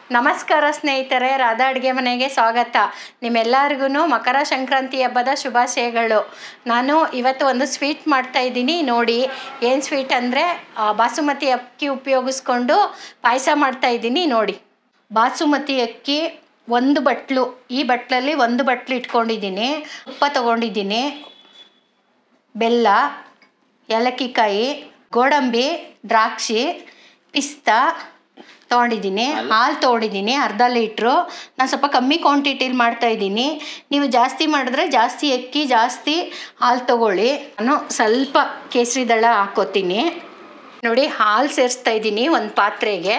ನಮಸ್ಕಾರ ಸ್ನೇಹಿತರೆ, ರಾಧಾ ಅಡುಗೆ ಮನೆಗೆ ಸ್ವಾಗತ. ನಿಮ್ಮೆಲ್ಲರಿಗೂ ಮಕರ ಸಂಕ್ರಾಂತಿ ಹಬ್ಬದ ಶುಭಾಶಯಗಳು. ನಾನು ಇವತ್ತು ಒಂದು ಸ್ವೀಟ್ ಮಾಡ್ತಾ ಇದ್ದೀನಿ. ನೋಡಿ, ಏನು ಸ್ವೀಟ್ ಅಂದರೆ ಬಾಸುಮತಿ ಅಕ್ಕಿ ಉಪಯೋಗಿಸ್ಕೊಂಡು ಪಾಯಸ ಮಾಡ್ತಾ ಇದ್ದೀನಿ. ನೋಡಿ, ಬಾಸುಮತಿ ಅಕ್ಕಿ ಒಂದು ಬಟ್ಲು, ಈ ಬಟ್ಲಲ್ಲಿ ಒಂದು ಬಟ್ಲು ಇಟ್ಕೊಂಡಿದ್ದೀನಿ. ಉಪ್ಪ ತೊಗೊಂಡಿದ್ದೀನಿ, ಬೆಲ್ಲ, ಏಲಕ್ಕಿ ಕಾಯಿ, ಗೋಡಂಬಿ, ದ್ರಾಕ್ಷಿ, ಪಿಸ್ತಾ ತೊಗೊಂಡಿದ್ದೀನಿ. ಹಾಲು ತೊಗೊಂಡಿದ್ದೀನಿ ಅರ್ಧ ಲೀಟ್ರು. ನಾನು ಸ್ವಲ್ಪ ಕಮ್ಮಿ ಕ್ವಾಂಟಿಟಿಲಿ ಮಾಡ್ತಾಯಿದ್ದೀನಿ. ನೀವು ಜಾಸ್ತಿ ಮಾಡಿದ್ರೆ ಜಾಸ್ತಿ ಅಕ್ಕಿ ಜಾಸ್ತಿ ಹಾಲು ತೊಗೊಳ್ಳಿ. ನಾನು ಸ್ವಲ್ಪ ಕೇಸರಿ ದಳ ಹಾಕ್ಕೋತೀನಿ. ನೋಡಿ, ಹಾಲು ಸೇರಿಸ್ತಾ ಇದ್ದೀನಿ ಒಂದು ಪಾತ್ರೆಗೆ.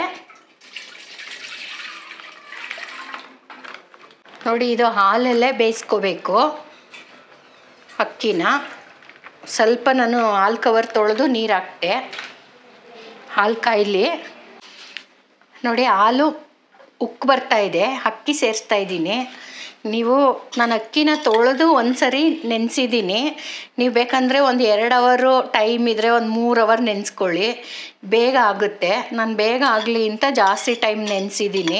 ನೋಡಿ, ಇದು ಹಾಲಲ್ಲೇ ಬೇಯಿಸ್ಕೋಬೇಕು ಅಕ್ಕಿನ. ಸ್ವಲ್ಪ ನಾನು ಹಾಲು ಕವರ್ ತೊಳೆದು ನೀರು ಹಾಕ್ತೆ. ಹಾಲು ಕಾಯಿಲಿ. ನೋಡಿ, ಹಾಲು ಉಕ್ಕಿ ಬರ್ತಾ ಇದೆ. ಅಕ್ಕಿ ಸೇರಿಸ್ತಾ ಇದ್ದೀನಿ. ನಾನು ಅಕ್ಕಿನ ತೊಳೆದು ಒಂದು ಸರಿ ನೆನೆಸಿದ್ದೀನಿ. ನೀವು ಬೇಕಂದರೆ ಒಂದು 2 ಅವರು ಟೈಮ್ ಇದ್ದರೆ ಒಂದು 3 ಅವರ್ ನೆನೆಸ್ಕೊಳ್ಳಿ, ಬೇಗ ಆಗುತ್ತೆ. ನಾನು ಬೇಗ ಆಗಲಿ ಅಂತ ಜಾಸ್ತಿ ಟೈಮ್ ನೆನೆಸಿದ್ದೀನಿ.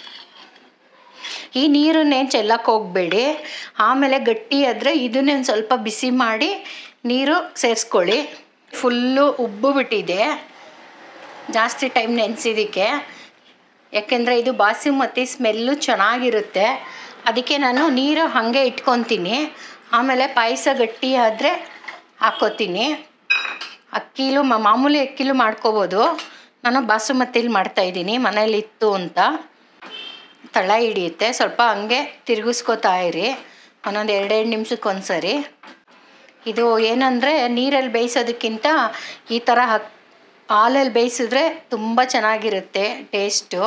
ಈ ನೀರನ್ನೇನು ಚೆಲ್ಲಕ್ಕೆ ಹೋಗಬೇಡಿ. ಆಮೇಲೆ ಗಟ್ಟಿ ಆದರೆ ಇದನ್ನೇ ಒಂದು ಸ್ವಲ್ಪ ಬಿಸಿ ಮಾಡಿ ನೀರು ಸೇರಿಸ್ಕೊಳ್ಳಿ. ಫುಲ್ಲು ಉಬ್ಬು ಬಿಟ್ಟಿದೆ ಜಾಸ್ತಿ ಟೈಮ್ ನೆನೆಸಿದ್ದಕ್ಕೆ. ಯಾಕೆಂದರೆ ಇದು ಬಾಸುಮತಿ ಸ್ಮೆಲ್ಲು ಚೆನ್ನಾಗಿರುತ್ತೆ. ಅದಕ್ಕೆ ನಾನು ನೀರು ಹಾಗೆ ಇಟ್ಕೊತೀನಿ. ಆಮೇಲೆ ಪಾಯಸ ಗಟ್ಟಿ ಆದರೆ ಹಾಕ್ಕೋತೀನಿ. ಅಕ್ಕಿಲೂ ಮಾಮೂಲಿ ಅಕ್ಕಿಲೂ ಮಾಡ್ಕೋಬೋದು. ನಾನು ಬಾಸುಮತಿಲಿ ಮಾಡ್ತಾಯಿದ್ದೀನಿ, ಮನೇಲಿತ್ತು ಅಂತ. ತಳ ಹಿಡಿಯುತ್ತೆ. ಸ್ವಲ್ಪ ಹಂಗೆ ತಿರುಗಿಸ್ಕೋತಾ ಇರಿ ಒಂದೊಂದು 2 ನಿಮಿಷಕ್ಕೊಂದು ಸರಿ. ಇದು ಏನಂದರೆ ನೀರಲ್ಲಿ ಬೇಯಿಸೋದಕ್ಕಿಂತ ಈ ಥರ ಹಾಲಲ್ಲಿ ಬೇಯಿಸಿದ್ರೆ ತುಂಬ ಚೆನ್ನಾಗಿರುತ್ತೆ ಟೇಸ್ಟು.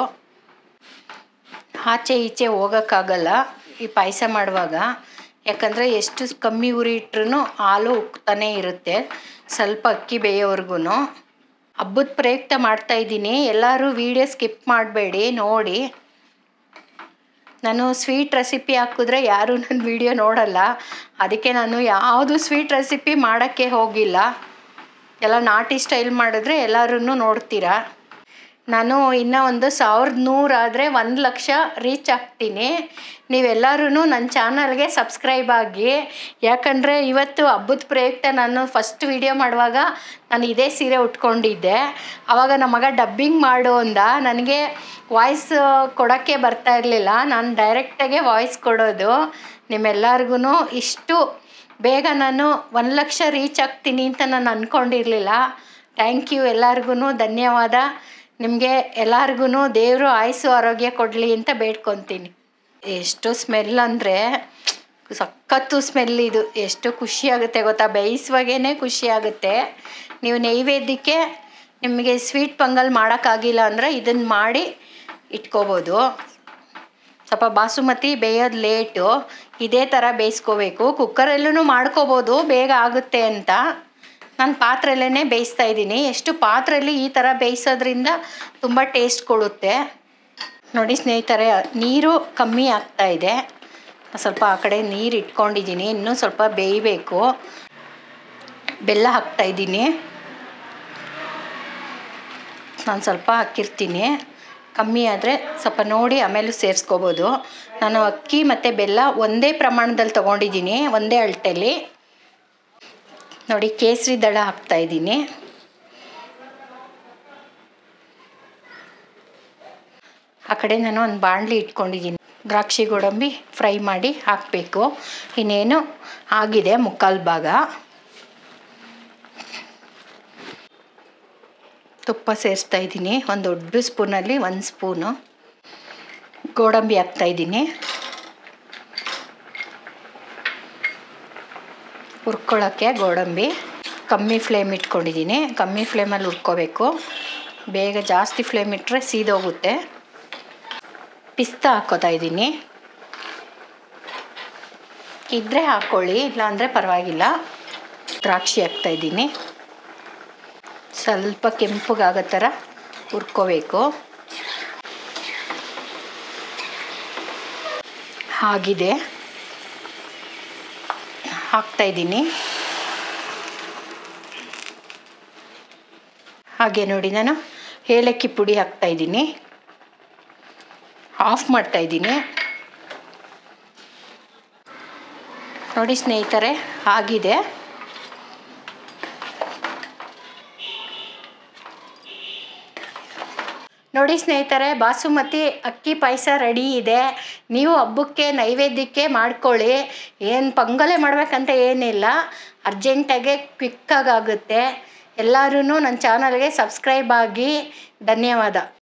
ಆಚೆ ಈಚೆ ಹೋಗೋಕ್ಕಾಗಲ್ಲ ಈ ಪಾಯಸ ಮಾಡುವಾಗ. ಯಾಕಂದರೆ ಎಷ್ಟು ಕಮ್ಮಿ ಉರಿ ಇಟ್ರೂ ಹಾಲು ಉಕ್ತಾನೇ ಇರುತ್ತೆ, ಸ್ವಲ್ಪ ಅಕ್ಕಿ ಬೇಯೋವರೆಗೂ. ಹಬ್ಬದ ಪ್ರಯುಕ್ತ ಮಾಡ್ತಾಯಿದ್ದೀನಿ. ಎಲ್ಲರೂ ವೀಡಿಯೋ ಸ್ಕಿಪ್ ಮಾಡಬೇಡಿ, ನೋಡಿ. ನಾನು ಸ್ವೀಟ್ ರೆಸಿಪಿ ಹಾಕಿದ್ರೆ ಯಾರೂ ನನ್ನ ವೀಡಿಯೋ ನೋಡಲ್ಲ. ಅದಕ್ಕೆ ನಾನು ಯಾವುದು ಸ್ವೀಟ್ ರೆಸಿಪಿ ಮಾಡೋಕ್ಕೆ ಹೋಗಿಲ್ಲ. ಎಲ್ಲ ನಾಟಿ ಸ್ಟೈಲ್ ಮಾಡಿದ್ರೆ ಎಲ್ಲರೂ ನೋಡ್ತೀರಾ. ನಾನು ಇನ್ನೂ ಒಂದು 1100 ಆದರೆ 1 ಲಕ್ಷ ರೀಚ್ ಆಗ್ತೀನಿ. ನೀವೆಲ್ಲರೂ ನನ್ನ ಚಾನಲ್ಗೆ ಸಬ್ಸ್ಕ್ರೈಬ್ ಆಗಿ. ಯಾಕಂದರೆ ಇವತ್ತು ಹಬ್ಬದ ಪ್ರಯುಕ್ತ ನಾನು ಫಸ್ಟ್ ವೀಡಿಯೋ ಮಾಡುವಾಗ ನಾನು ಇದೇ ಸೀರೆ ಉಟ್ಕೊಂಡಿದ್ದೆ. ಆವಾಗ ನಮ್ಮ ಮಗ ಡಬ್ಬಿಂಗ್ ಮಾಡು ಅಂದ. ನನಗೆ ವಾಯ್ಸ್ ಕೊಡೋಕ್ಕೆ ಬರ್ತಾ ಇರಲಿಲ್ಲ. ನಾನು ಡೈರೆಕ್ಟಾಗೆ ವಾಯ್ಸ್ ಕೊಡೋದು. ನಿಮ್ಮೆಲ್ಲರಿಗೂ ಇಷ್ಟು ಬೇಗ ನಾನು 1 ಲಕ್ಷ ರೀಚ್ ಆಗ್ತೀನಿ ಅಂತ ನಾನು ಅಂದ್ಕೊಂಡಿರಲಿಲ್ಲ. ಥ್ಯಾಂಕ್ ಯು, ಎಲ್ಲರಿಗೂ ಧನ್ಯವಾದ. ನಿಮಗೆ ಎಲ್ಲರಿಗೂ ದೇವರು ಆಯುಸ್ಸು ಆರೋಗ್ಯ ಕೊಡಲಿ ಅಂತ ಬೇಡ್ಕೊತೀನಿ. ಎಷ್ಟು ಸ್ಮೆಲ್ ಅಂದರೆ ಸಖತ್ತು ಸ್ಮೆಲ್ ಇದು. ಎಷ್ಟು ಖುಷಿಯಾಗುತ್ತೆ ಗೊತ್ತಾ, ಬೇಯಿಸುವಾಗೇ ಖುಷಿಯಾಗುತ್ತೆ. ನೀವು ನೈವೇದ್ಯಕ್ಕೆ ನಿಮಗೆ ಸ್ವೀಟ್ ಪೊಂಗಲ್ ಮಾಡೋಕ್ಕಾಗಿಲ್ಲ ಅಂದರೆ ಇದನ್ನು ಮಾಡಿ ಇಟ್ಕೋಬೋದು. ಸ್ವಲ್ಪ ಬಾಸುಮತಿ ಬೇಯೋದು ಲೇಟು, ಇದೇ ಥರ ಬೇಯಿಸ್ಕೋಬೇಕು. ಕುಕ್ಕರಲ್ಲೂ ಮಾಡ್ಕೋಬೋದು, ಬೇಗ ಆಗುತ್ತೆ ಅಂತ. ನಾನು ಪಾತ್ರೆಯಲ್ಲೇ ಬೇಯಿಸ್ತಾ ಇದ್ದೀನಿ. ಎಷ್ಟು ಪಾತ್ರೆಯಲ್ಲಿ ಈ ಥರ ಬೇಯಿಸೋದ್ರಿಂದ ತುಂಬ ಟೇಸ್ಟ್ ಕೊಡುತ್ತೆ. ನೋಡಿ ಸ್ನೇಹಿತರೆ, ನೀರು ಕಮ್ಮಿ ಆಗ್ತಾಯಿದೆ. ಸ್ವಲ್ಪ ಆ ಕಡೆ ನೀರು ಇಟ್ಕೊಂಡಿದ್ದೀನಿ, ಇನ್ನೂ ಸ್ವಲ್ಪ ಬೇಯಬೇಕು. ಬೆಲ್ಲ ಹಾಕ್ತಾಯಿದ್ದೀನಿ. ನಾನು ಸ್ವಲ್ಪ ಹಾಕಿರ್ತೀನಿ, ಕಮ್ಮಿ ಆದರೆ ಸ್ವಲ್ಪ ನೋಡಿ ಆಮೇಲೆ ಸೇರಿಸ್ಕೋಬೋದು. ನಾನು ಅಕ್ಕಿ ಮತ್ತು ಬೆಲ್ಲ ಒಂದೇ ಪ್ರಮಾಣದಲ್ಲಿ ತೊಗೊಂಡಿದ್ದೀನಿ, ಒಂದೇ ಅಳತೆಯಲ್ಲಿ. ನೋಡಿ, ಕೇಸರಿ ದಳ ಹಾಕ್ತಾಯಿದ್ದೀನಿ. ಆ ಕಡೆ ನಾನು ಒಂದು ಬಾಣಲಿ ಇಟ್ಕೊಂಡಿದ್ದೀನಿ. ದ್ರಾಕ್ಷಿ ಗೋಡಂಬಿ ಫ್ರೈ ಮಾಡಿ ಹಾಕಬೇಕು. ಇನ್ನೇನು ಆಗಿದೆ, 3/4 ಭಾಗ. ತುಪ್ಪ ಸೇರಿಸ್ತಾ ಇದ್ದೀನಿ. ಒಂದು ದೊಡ್ಡ ಸ್ಪೂನಲ್ಲಿ 1 ಸ್ಪೂನು ಗೋಡಂಬಿ ಹಾಕ್ತಾಯಿದ್ದೀನಿ. ಹುರ್ಕೊಳ್ಳೋಕ್ಕೆ ಗೋಡಂಬಿ ಕಮ್ಮಿ ಫ್ಲೇಮ್ ಇಟ್ಕೊಂಡಿದ್ದೀನಿ. ಕಮ್ಮಿ ಫ್ಲೇಮಲ್ಲಿ ಹುರ್ಕೋಬೇಕು. ಬೇಗ ಜಾಸ್ತಿ ಫ್ಲೇಮ್ ಇಟ್ಟರೆ ಸೀದೋಗುತ್ತೆ. ಪಿಸ್ತಾ ಹಾಕ್ಕೋತಾ ಇದ್ದೀನಿ. ಇದ್ದರೆ ಹಾಕ್ಕೊಳ್ಳಿ, ಇಲ್ಲಾಂದರೆ ಪರವಾಗಿಲ್ಲ. ದ್ರಾಕ್ಷಿ ಹಾಕ್ತಾಯಿದ್ದೀನಿ. ಸ್ವಲ್ಪ ಕೆಂಪಗಾಗೋ ಥರ ಹುರ್ಕೋಬೇಕು. ಆಗಿದೆ, ಹಾಕ್ತಾಯಿದ್ದೀನಿ. ಹಾಗೆ ನೋಡಿ, ನಾನು ಏಲಕ್ಕಿ ಪುಡಿ ಹಾಕ್ತಾಯಿದ್ದೀನಿ. ಆಫ್ ಮಾಡ್ತಾಯಿದ್ದೀನಿ. ನೋಡಿ ಸ್ನೇಹಿತರೆ, ಆಗಿದೆ. ನೋಡಿ ಸ್ನೇಹಿತರೆ, ಬಾಸುಮತಿ ಅಕ್ಕಿ ಪಾಯಸ ರೆಡಿ ಇದೆ. ನೀವು ಹಬ್ಬಕ್ಕೆ ನೈವೇದ್ಯಕ್ಕೆ ಮಾಡ್ಕೊಳ್ಳಿ. ಏನು ಪೊಂಗಲೆ ಮಾಡಬೇಕಂತ ಏನಿಲ್ಲ, ಅರ್ಜೆಂಟಾಗೆ ಕ್ವಿಕ್ಕಾಗುತ್ತೆ. ಎಲ್ಲರೂ ನನ್ನ ಚಾನಲ್ಗೆ ಸಬ್ಸ್ಕ್ರೈಬ್ ಆಗಿ. ಧನ್ಯವಾದ.